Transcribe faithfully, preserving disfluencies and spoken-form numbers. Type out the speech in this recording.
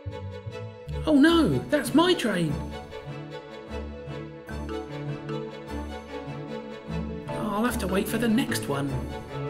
Oh no, that's my train! I'll have to wait for the next one.